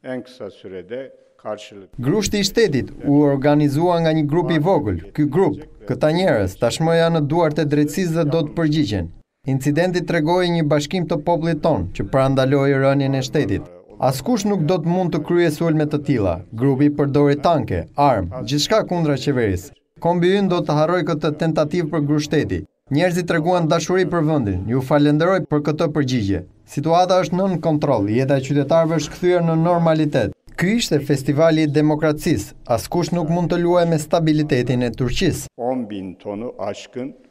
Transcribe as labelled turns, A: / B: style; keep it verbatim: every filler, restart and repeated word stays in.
A: en kısa sürede karşılık.
B: Grushti i shtetit u organizua nga një grup i vogël. Ky grup, këta njerëz, tashmë janë në duart e drejtësisë dhe do të përgjigjen. Incidenti tregoi një bashkim të popullit ton që parandaloi rënien e shtetit. Askush nuk do të mund të kryejë sulme të tilla. Grupi përdori tanke, armë, gjithçka kundra qeverisë. Kombi ynë do të harrojë këtë tentativë për grushteti. Njerëzit treguan dashuri për vendin. Ju falenderoj për këtë përgjigje. Situata është nën kontroll, jeta e qytetarëve është kthyer në normalitet. Ky ishte festivali i demokracisë. Askush nuk mund të luajë me stabilitetin e Turqisë.
A: on bin tonu aşkın